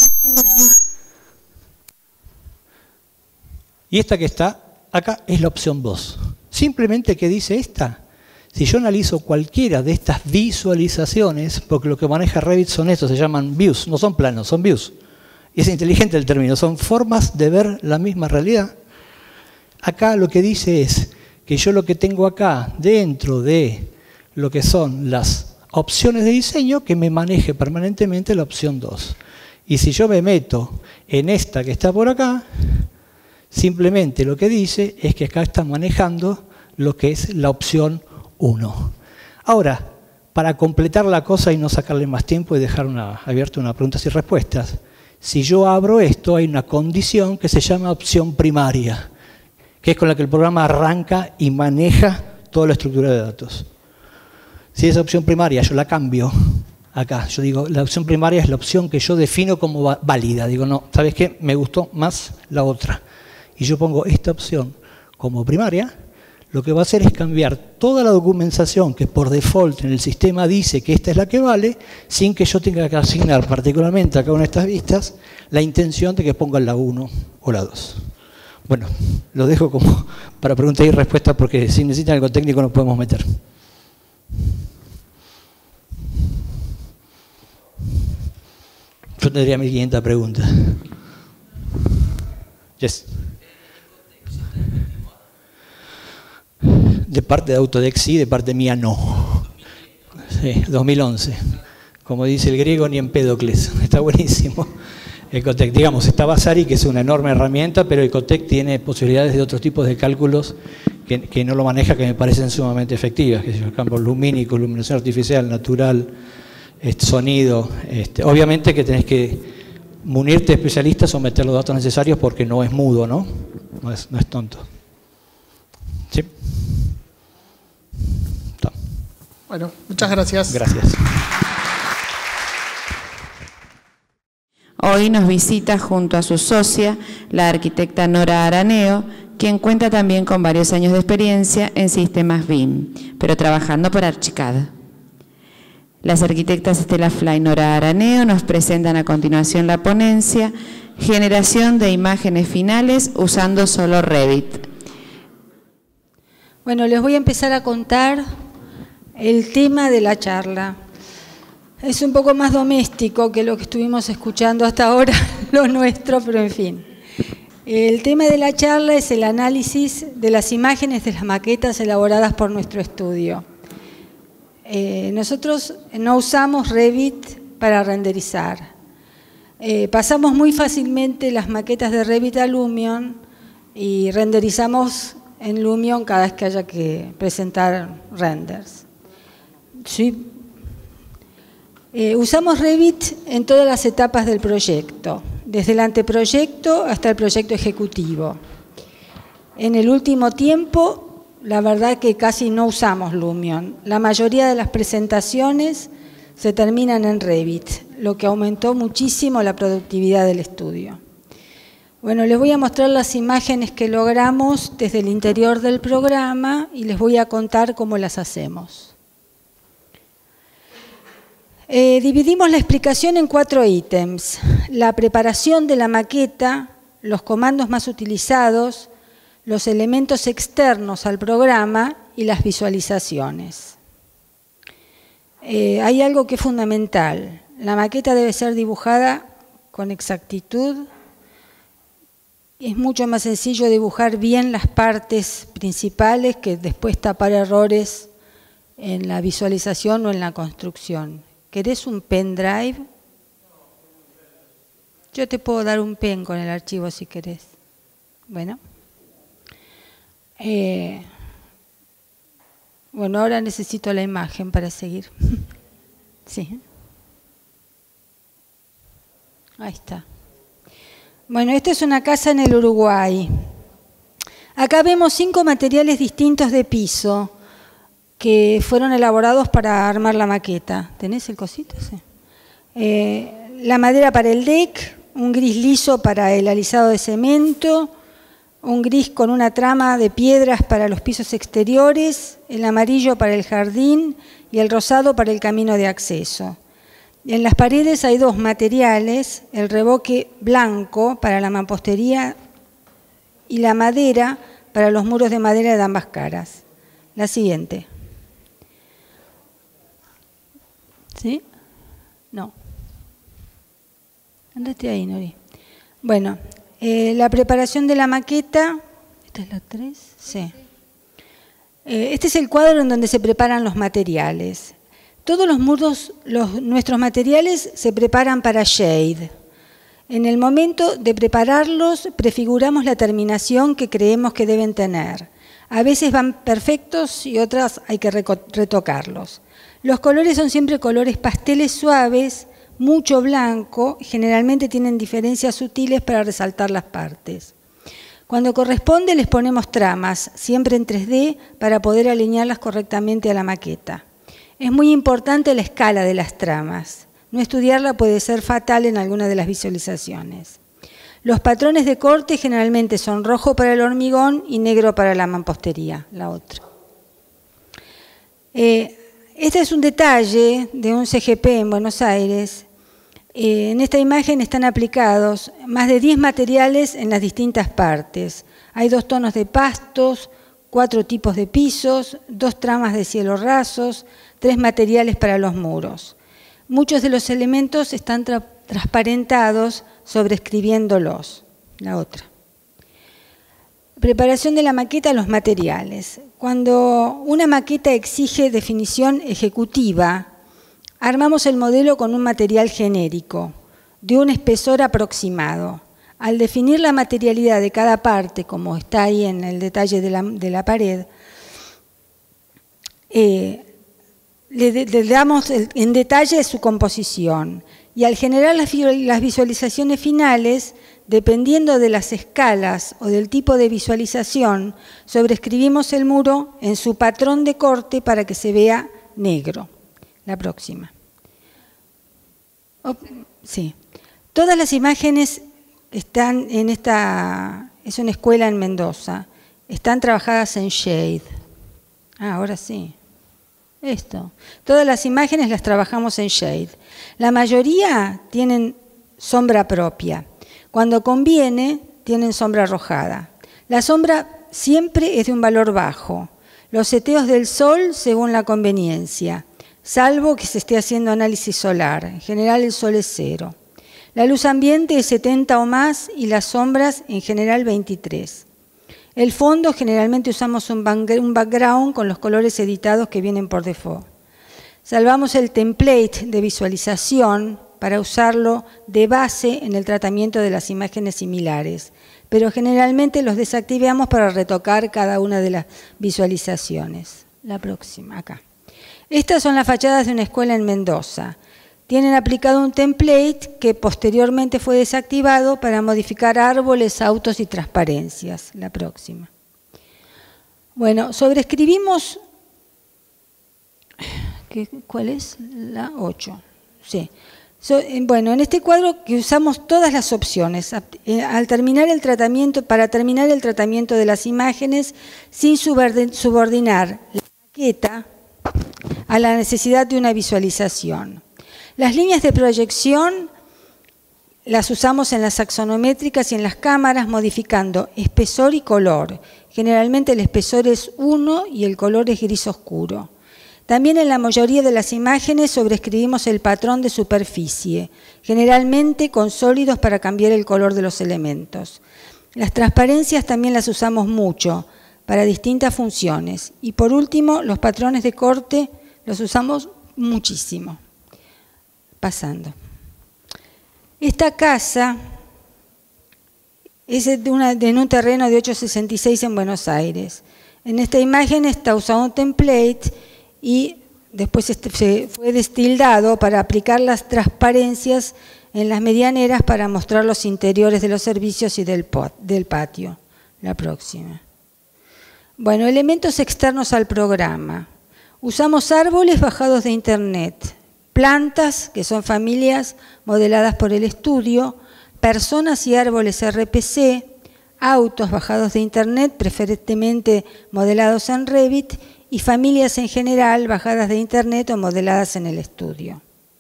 Y esta que está acá es la opción dos. Simplemente, ¿qué dice esta? Si yo analizo cualquiera de estas visualizaciones, porque lo que maneja Revit son estos, se llaman views, no son planos, son views. Y es inteligente el término, son formas de ver la misma realidad. Acá lo que dice es que yo lo que tengo acá dentro de lo que son las opciones de diseño, que me maneje permanentemente la opción dos. Y si yo me meto en esta que está por acá, simplemente lo que dice es que acá está manejando lo que es la opción uno. Ahora, para completar la cosa y no sacarle más tiempo y dejar una, abierta una preguntas y respuestas, si yo abro esto hay una condición que se llama opción primaria, que es con la que el programa arranca y maneja toda la estructura de datos. Si esa opción primaria yo la cambio acá, yo digo, la opción primaria es la opción que yo defino como válida. Digo, no, ¿sabes qué? Me gustó más la otra. Y yo pongo esta opción como primaria, lo que va a hacer es cambiar toda la documentación que por default en el sistema dice que esta es la que vale, sin que yo tenga que asignar particularmente a cada una de estas vistas la intención de que pongan la uno o la dos. Bueno, lo dejo como para preguntas y respuestas porque si necesitan algo técnico nos podemos meter. Yo tendría mil quinientas preguntas. Yes. De parte de Autodesk sí, de parte mía no. Sí, dos mil once. Como dice el griego, ni Empédocles. Está buenísimo. Ecotec, digamos, está Vasari, que es una enorme herramienta, pero Ecotec tiene posibilidades de otros tipos de cálculos que, que no lo maneja, que me parecen sumamente efectivas, que son campos lumínicos, iluminación artificial, natural, este, sonido. Este, obviamente que tenés que munirte de especialistas o meter los datos necesarios porque no es mudo, ¿no? No es, no es tonto. ¿Sí? Está. Bueno, muchas gracias. Gracias. Hoy nos visita junto a su socia, la arquitecta Nora Araneo, quien cuenta también con varios años de experiencia en sistemas B I M, pero trabajando por Archicad. Las arquitectas Estela Fla y Nora Araneo nos presentan a continuación la ponencia Generación de imágenes finales usando solo Revit. Bueno, les voy a empezar a contar el tema de la charla. Es un poco más doméstico que lo que estuvimos escuchando hasta ahora, lo nuestro, pero en fin. El tema de la charla es el análisis de las imágenes de las maquetas elaboradas por nuestro estudio. Eh, nosotros no usamos Revit para renderizar. Eh, pasamos muy fácilmente las maquetas de Revit a Lumion y renderizamos en Lumion cada vez que haya que presentar renders. Sí. Eh, usamos Revit en todas las etapas del proyecto. desde el anteproyecto hasta el proyecto ejecutivo. En el último tiempo, la verdad que casi no usamos Lumion. La mayoría de las presentaciones se terminan en Revit, lo que aumentó muchísimo la productividad del estudio. Bueno, les voy a mostrar las imágenes que logramos desde el interior del programa y les voy a contar cómo las hacemos. Eh, dividimos la explicación en cuatro ítems: la preparación de la maqueta, los comandos más utilizados, los elementos externos al programa y las visualizaciones. Eh, hay algo que es fundamental: la maqueta debe ser dibujada con exactitud. Es mucho más sencillo dibujar bien las partes principales que después tapar errores en la visualización o en la construcción. ¿Querés un pendrive? Yo te puedo dar un pen con el archivo si querés. Bueno. Eh, bueno, ahora necesito la imagen para seguir. Sí. Ahí está. Bueno, esta es una casa en el Uruguay. Acá vemos cinco materiales distintos de piso que fueron elaborados para armar la maqueta. ¿Tenés el cosito? Sí. Eh, la madera para el deck, un gris liso para el alisado de cemento, un gris con una trama de piedras para los pisos exteriores, el amarillo para el jardín y el rosado para el camino de acceso. En las paredes hay dos materiales, el revoque blanco para la mampostería y la madera para los muros de madera de ambas caras. La siguiente. ¿Sí? No. Andate ahí, Nori. Bueno, eh, la preparación de la maqueta. ¿Esta es la tres? Sí. Eh, este es el cuadro en donde se preparan los materiales. Todos los muros, los, nuestros materiales se preparan para shade. En el momento de prepararlos, prefiguramos la terminación que creemos que deben tener. A veces van perfectos y otras hay que retocarlos. Los colores son siempre colores pasteles suaves, mucho blanco, generalmente tienen diferencias sutiles para resaltar las partes. Cuando corresponde les ponemos tramas, siempre en tres D, para poder alinearlas correctamente a la maqueta. Es muy importante la escala de las tramas. No estudiarla puede ser fatal en alguna de las visualizaciones. Los patrones de corte generalmente son rojo para el hormigón y negro para la mampostería, la otra. Eh, este es un detalle de un C G P en Buenos Aires. Eh, en esta imagen están aplicados más de diez materiales en las distintas partes. Hay dos tonos de pastos, cuatro tipos de pisos, dos tramas de cielo rasos, tres materiales para los muros. Muchos de los elementos están tra transparentados sobreescribiéndolos. La otra. Preparación de la maqueta, los materiales. Cuando una maqueta exige definición ejecutiva, armamos el modelo con un material genérico, de un espesor aproximado. Al definir la materialidad de cada parte, como está ahí en el detalle de la, de la pared, eh, le, le damos el, en detalle su composición. Y al generar las, las visualizaciones finales, dependiendo de las escalas o del tipo de visualización, sobreescribimos el muro en su patrón de corte para que se vea negro. La próxima. Oh, sí. Todas las imágenes están en esta, es una escuela en Mendoza, están trabajadas en shade. Ah, ahora sí. Esto. Todas las imágenes las trabajamos en shade. La mayoría tienen sombra propia. Cuando conviene, tienen sombra arrojada. La sombra siempre es de un valor bajo. Los seteos del sol según la conveniencia, salvo que se esté haciendo análisis solar. En general el sol es cero. La luz ambiente es setenta o más y las sombras en general veintitrés. El fondo generalmente usamos un background con los colores editados que vienen por default. Salvamos el template de visualización para usarlo de base en el tratamiento de las imágenes similares, pero generalmente los desactivamos para retocar cada una de las visualizaciones. La próxima, acá. Estas son las fachadas de una escuela en Mendoza. tienen aplicado un template que posteriormente fue desactivado para modificar árboles, autos y transparencias. La próxima. Bueno, sobreescribimos, ¿cuál es? La ocho. Sí. So, bueno, en este cuadro que usamos todas las opciones, al terminar el tratamiento, para terminar el tratamiento de las imágenes sin subordinar la maqueta a la necesidad de una visualización. Las líneas de proyección las usamos en las axonométricas y en las cámaras modificando espesor y color. Generalmente el espesor es uno y el color es gris oscuro. También en la mayoría de las imágenes sobreescribimos el patrón de superficie, generalmente con sólidos para cambiar el color de los elementos. Las transparencias también las usamos mucho para distintas funciones. Y por último, los patrones de corte los usamos muchísimo. Pasando. Esta casa es de, una, de en un terreno de ochocientos sesenta y seis en Buenos Aires. En esta imagen está usado un template y después este, se fue destildado para aplicar las transparencias en las medianeras para mostrar los interiores de los servicios y del, pot, del patio. La próxima. Bueno, elementos externos al programa. Usamos árboles bajados de internet, plantas, que son familias modeladas por el estudio, personas y árboles R P C, autos bajados de internet, preferentemente modelados en Revit, y familias en general bajadas de internet o modeladas en el estudio.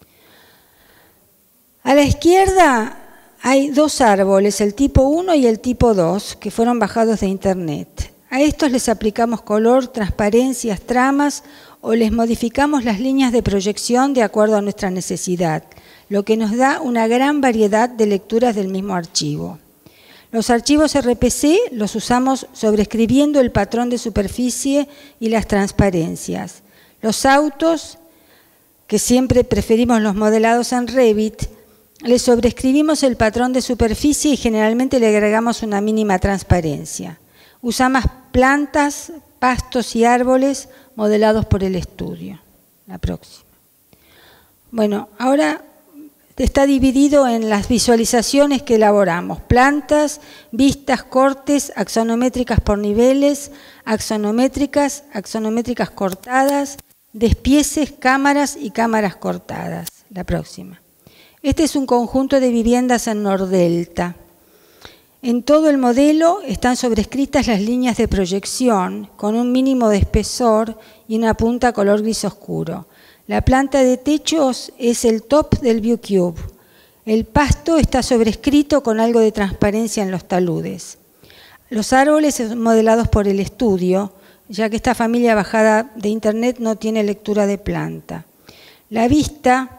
A la izquierda hay dos árboles, el tipo uno y el tipo dos, que fueron bajados de internet. A estos les aplicamos color, transparencias, tramas o les modificamos las líneas de proyección de acuerdo a nuestra necesidad, lo que nos da una gran variedad de lecturas del mismo archivo. Los archivos R P C los usamos sobreescribiendo el patrón de superficie y las transparencias. Los autos, que siempre preferimos los modelados en Revit, les sobreescribimos el patrón de superficie y generalmente le agregamos una mínima transparencia. Usamos plantas, pastos y árboles modelados por el estudio. La próxima. Bueno, ahora está dividido en las visualizaciones que elaboramos. Plantas, vistas, cortes, axonométricas por niveles, axonométricas, axonométricas cortadas, despieces, cámaras y cámaras cortadas. La próxima. Este es un conjunto de viviendas en Nordelta. En todo el modelo están sobrescritas las líneas de proyección con un mínimo de espesor y una punta color gris oscuro. La planta de techos es el top del ViewCube. El pasto está sobrescrito con algo de transparencia en los taludes. Los árboles son modelados por el estudio, ya que esta familia bajada de internet no tiene lectura de planta. La vista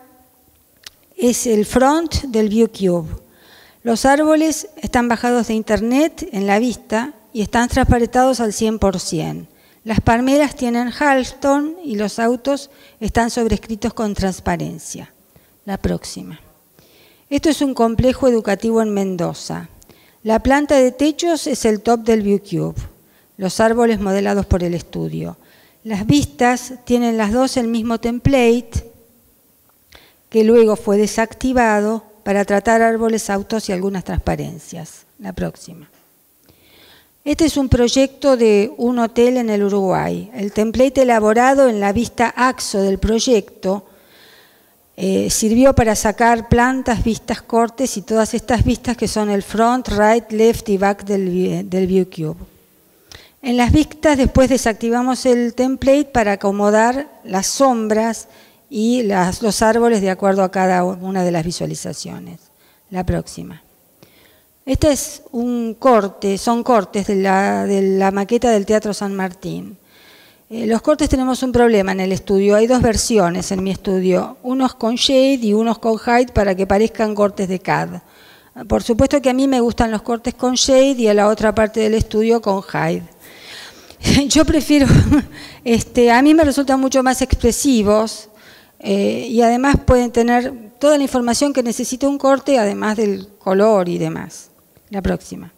es el front del ViewCube. Los árboles están bajados de internet en la vista y están transparentados al cien por ciento. Las palmeras tienen Halston y los autos están sobrescritos con transparencia. La próxima. Esto es un complejo educativo en Mendoza. La planta de techos es el top del ViewCube. Los árboles modelados por el estudio. Las vistas tienen las dos el mismo template que luego fue desactivado para tratar árboles, autos y algunas transparencias. La próxima. Este es un proyecto de un hotel en el Uruguay. El template elaborado en la vista AXO del proyecto eh, sirvió para sacar plantas, vistas, cortes y todas estas vistas que son el front, right, left y back del, del ViewCube. En las vistas después desactivamos el template para acomodar las sombras y las, los árboles de acuerdo a cada una de las visualizaciones. La próxima. Este es un corte, son cortes de la, de la maqueta del Teatro San Martín. Eh, los cortes tenemos un problema en el estudio, hay dos versiones en mi estudio, unos con shade y unos con height para que parezcan cortes de C A D. Por supuesto que a mí me gustan los cortes con shade y a la otra parte del estudio con height. Yo prefiero, este, a mí me resultan mucho más expresivos eh, y además pueden tener toda la información que necesita un corte, además del color y demás. La próxima.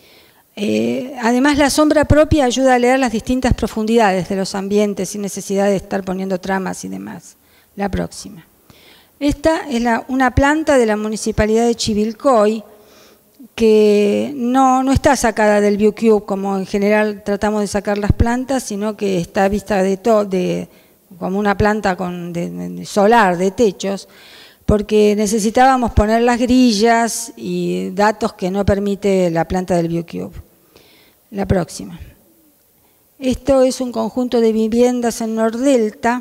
Eh, además, la sombra propia ayuda a leer las distintas profundidades de los ambientes sin necesidad de estar poniendo tramas y demás. La próxima. Esta es la, una planta de la Municipalidad de Chivilcoy que no, no está sacada del ViewCube, como en general tratamos de sacar las plantas, sino que está vista de todo, de, como una planta con, de, de solar, de techos, porque necesitábamos poner las grillas y datos que no permite la planta del ViewCube. La próxima. Esto es un conjunto de viviendas en Nordelta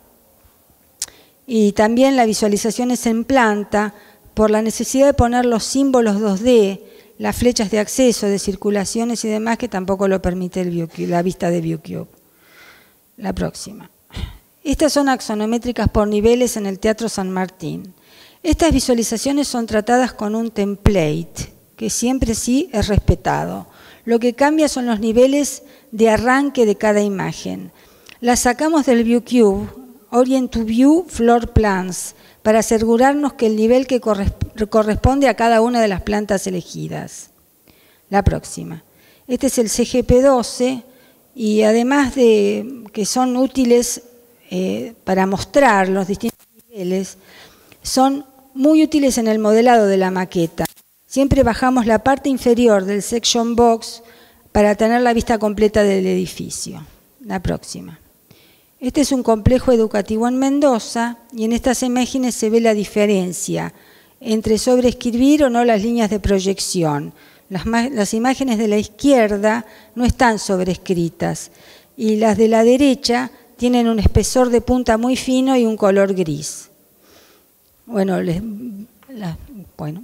y también la visualización es en planta por la necesidad de poner los símbolos dos D, las flechas de acceso, de circulaciones y demás, que tampoco lo permite el ViewCube, la vista de ViewCube. La próxima. Estas son axonométricas por niveles en el Teatro San Martín. Estas visualizaciones son tratadas con un template, que siempre sí es respetado. Lo que cambia son los niveles de arranque de cada imagen. Las sacamos del ViewCube, Orient to View Floor Plans, para asegurarnos que el nivel que corresponde a cada una de las plantas elegidas. La próxima. Este es el C G P doce y además de que son útiles eh, para mostrar los distintos niveles, son muy útiles en el modelado de la maqueta. Siempre bajamos la parte inferior del section box para tener la vista completa del edificio. La próxima. Este es un complejo educativo en Mendoza y en estas imágenes se ve la diferencia entre sobreescribir o no las líneas de proyección. Las, las imágenes de la izquierda no están sobrescritas y las de la derecha tienen un espesor de punta muy fino y un color gris. Bueno, les, la, bueno.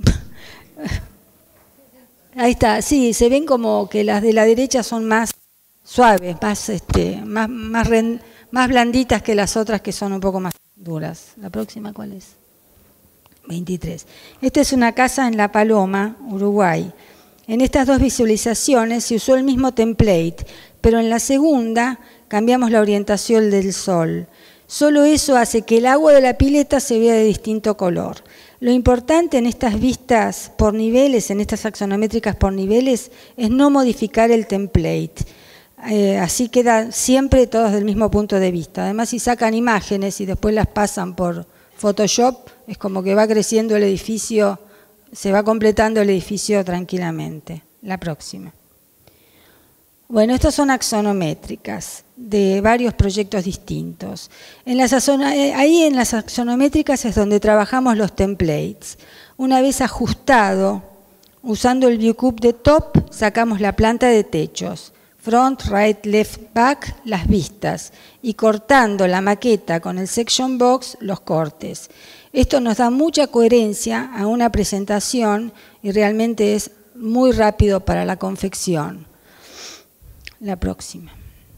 Ahí está, sí, se ven como que las de la derecha son más suaves, más, este, más, más, más blanditas que las otras que son un poco más duras. ¿La próxima cuál es? veintitrés. Esta es una casa en La Paloma, Uruguay. En estas dos visualizaciones se usó el mismo template, pero en la segunda cambiamos la orientación del sol. Solo eso hace que el agua de la pileta se vea de distinto color. Lo importante en estas vistas por niveles, en estas axonométricas por niveles, es no modificar el template. Eh, así quedan siempre todos del mismo punto de vista. Además, si sacan imágenes y después las pasan por Photoshop, es como que va creciendo el edificio, se va completando el edificio tranquilamente. La próxima. Bueno, estas son axonométricas de varios proyectos distintos. En las, ahí en las axonométricas es donde trabajamos los templates. Una vez ajustado, usando el ViewCube de top, sacamos la planta de techos. Front, right, left, back, las vistas. Y cortando la maqueta con el section box, los cortes. Esto nos da mucha coherencia a una presentación y realmente es muy rápido para la confección. La próxima.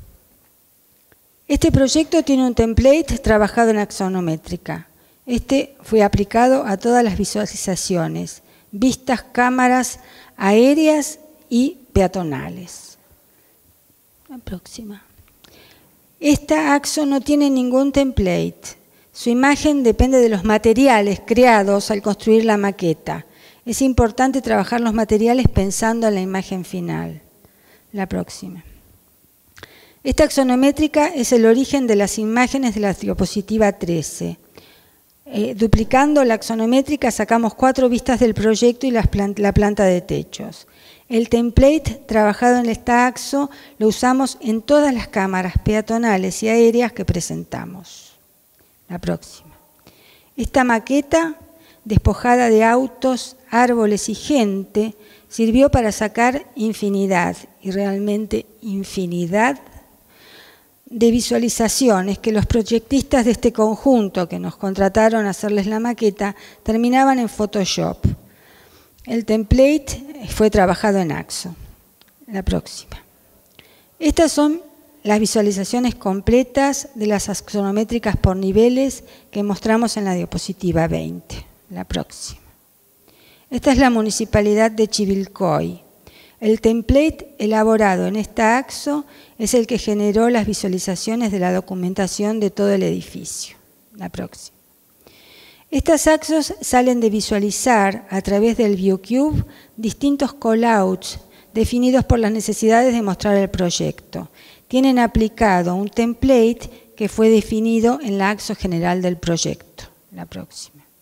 Este proyecto tiene un template trabajado en axonométrica. Este fue aplicado a todas las visualizaciones, vistas, cámaras aéreas y peatonales. La próxima. Esta axo no tiene ningún template. Su imagen depende de los materiales creados al construir la maqueta. Es importante trabajar los materiales pensando en la imagen final. La próxima. Esta axonométrica es el origen de las imágenes de la diapositiva trece. Eh, duplicando la axonométrica sacamos cuatro vistas del proyecto y las plant la planta de techos. El template trabajado en esta axo lo usamos en todas las cámaras peatonales y aéreas que presentamos. La próxima. Esta maqueta, despojada de autos, árboles y gente, sirvió para sacar infinidad, y realmente infinidad, de visualizaciones que los proyectistas de este conjunto que nos contrataron a hacerles la maqueta terminaban en Photoshop. El template fue trabajado en Axo. La próxima. Estas son las visualizaciones completas de las axonométricas por niveles que mostramos en la diapositiva veinte. La próxima. Esta es la Municipalidad de Chivilcoy. El template elaborado en esta axo es el que generó las visualizaciones de la documentación de todo el edificio. La próxima. Estas axos salen de visualizar a través del ViewCube distintos callouts definidos por las necesidades de mostrar el proyecto. Tienen aplicado un template que fue definido en la axo general del proyecto. La próxima.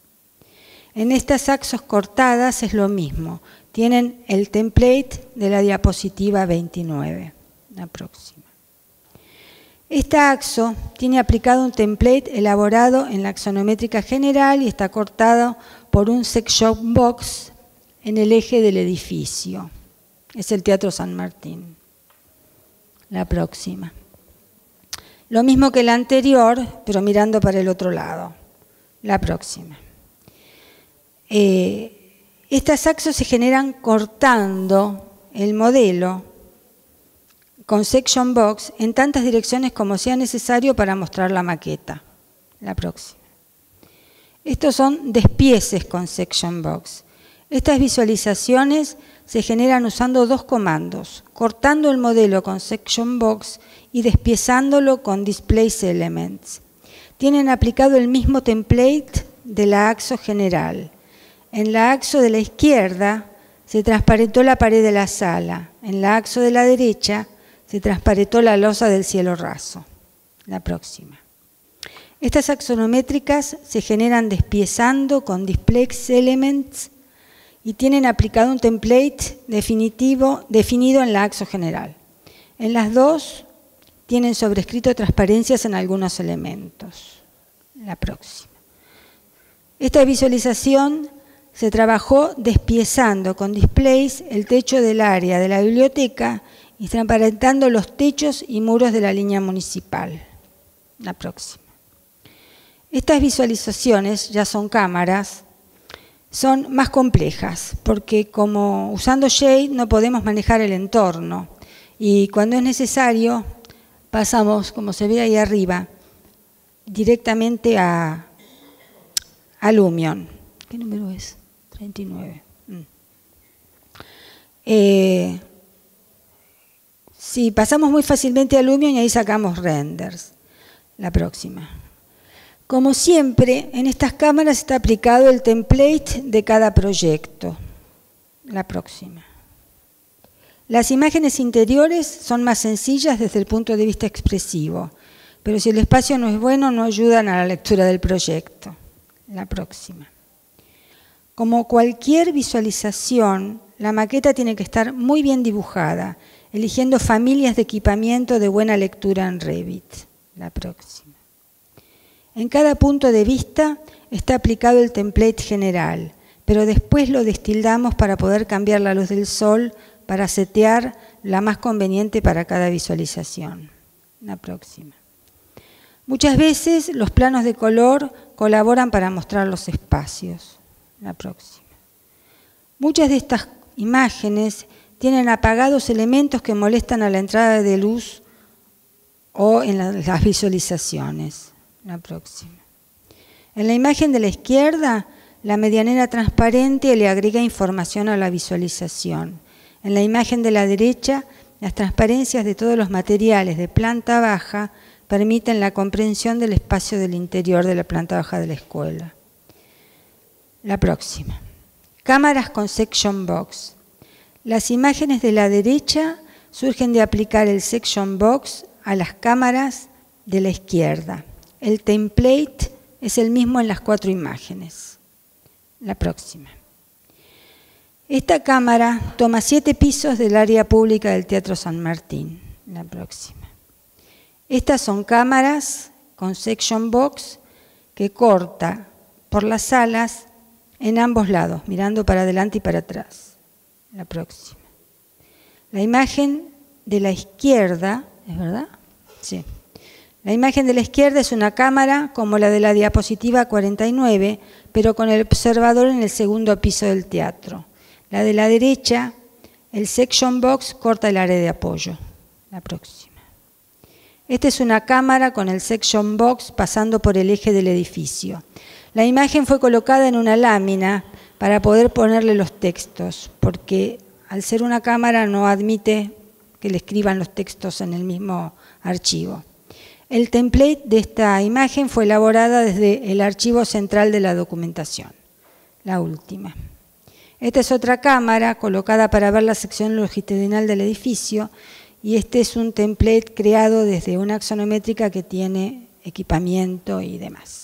En estas axos cortadas es lo mismo. Tienen el template de la diapositiva veintinueve. La próxima. Esta axo tiene aplicado un template elaborado en la axonométrica general y está cortado por un section box en el eje del edificio. Es el Teatro San Martín. La próxima. Lo mismo que la anterior, pero mirando para el otro lado. La próxima. Eh, estas axos se generan cortando el modelo con section box en tantas direcciones como sea necesario para mostrar la maqueta. La próxima. Estos son despieces con section box. Estas visualizaciones se generan usando dos comandos, cortando el modelo con section box y despiezándolo con displace elements. Tienen aplicado el mismo template de la axo general. En la axo de la izquierda se transparentó la pared de la sala. En la axo de la derecha se transparentó la losa del cielo raso. La próxima. Estas axonométricas se generan despiezando con displace elements y tienen aplicado un template definitivo, definido en la axo general. En las dos tienen sobrescrito transparencias en algunos elementos. La próxima. Esta visualización se trabajó despiezando con displays el techo del área de la biblioteca y transparentando los techos y muros de la línea municipal. La próxima. Estas visualizaciones ya son cámaras, son más complejas, porque como usando Shade no podemos manejar el entorno y cuando es necesario pasamos, como se ve ahí arriba, directamente a, a Lumion. ¿Qué número es? treinta y nueve. Mm. Eh, sí, pasamos muy fácilmente a Lumion y ahí sacamos renders. La próxima. Como siempre, en estas cámaras está aplicado el template de cada proyecto. La próxima. Las imágenes interiores son más sencillas desde el punto de vista expresivo, pero si el espacio no es bueno, no ayudan a la lectura del proyecto. La próxima. Como cualquier visualización, la maqueta tiene que estar muy bien dibujada, eligiendo familias de equipamiento de buena lectura en Revit. La próxima. En cada punto de vista está aplicado el template general, pero después lo destildamos para poder cambiar la luz del sol para setear la más conveniente para cada visualización. La próxima. Muchas veces los planos de color colaboran para mostrar los espacios. La próxima. Muchas de estas imágenes tienen apagados elementos que molestan a la entrada de luz o en las visualizaciones. La próxima. En la imagen de la izquierda, la medianera transparente le agrega información a la visualización. En la imagen de la derecha, las transparencias de todos los materiales de planta baja permiten la comprensión del espacio del interior de la planta baja de la escuela. La próxima. Cámaras con section box. Las imágenes de la derecha surgen de aplicar el section box a las cámaras de la izquierda. El template es el mismo en las cuatro imágenes. La próxima. Esta cámara toma siete pisos del área pública del Teatro San Martín. La próxima. Estas son cámaras con section box que corta por las salas en ambos lados, mirando para adelante y para atrás. La próxima. La imagen de la izquierda, ¿es verdad? Sí. La imagen de la izquierda es una cámara como la de la diapositiva cuarenta y nueve, pero con el observador en el segundo piso del teatro. La de la derecha, el section box corta el área de apoyo. La próxima. Esta es una cámara con el section box pasando por el eje del edificio. La imagen fue colocada en una lámina para poder ponerle los textos, porque al ser una cámara no admite que le escriban los textos en el mismo archivo. El template de esta imagen fue elaborada desde el archivo central de la documentación. La última. Esta es otra cámara colocada para ver la sección longitudinal del edificio y este es un template creado desde una axonométrica que tiene equipamiento y demás.